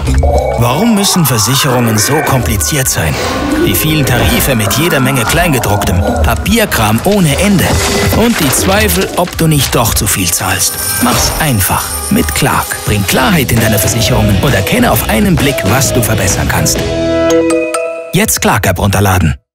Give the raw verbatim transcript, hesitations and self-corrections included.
Warum müssen Versicherungen so kompliziert sein? Die vielen Tarife mit jeder Menge Kleingedrucktem, Papierkram ohne Ende und die Zweifel, ob du nicht doch zu viel zahlst. Mach's einfach mit Clark. Bring Klarheit in deine Versicherungen und erkenne auf einen Blick, was du verbessern kannst. Jetzt Clark-App runterladen.